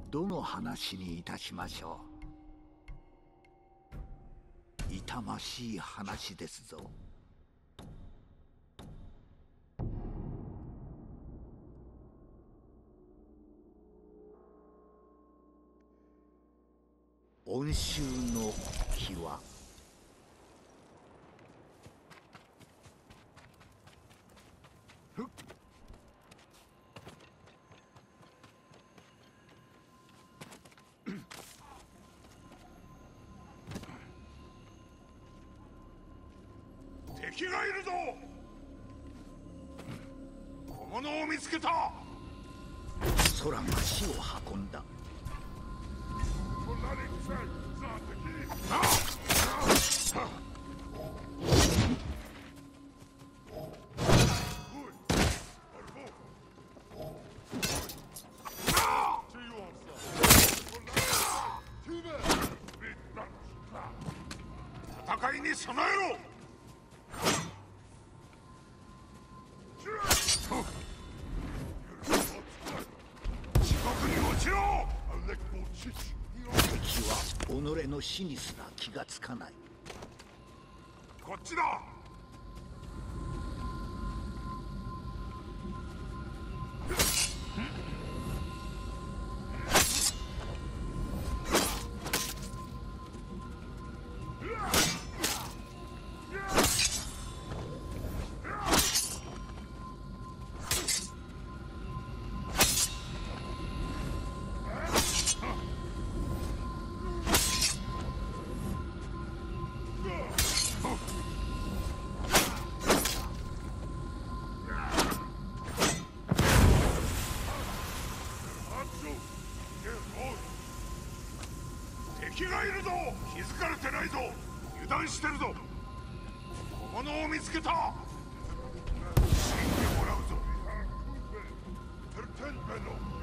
どの話にいたしましょう。痛ましい話ですぞ。恩衆の際。 敵がいるぞ。小物を見つけた。 空が死を運んだ。 戦いに備えろ。地獄に落ちろ。 敵は己の死にすら気がつかない。 こっちだ。敵がいるぞ。気づかれてないぞ。油断してるぞ。小物を見つけた。死んでもらうぞ。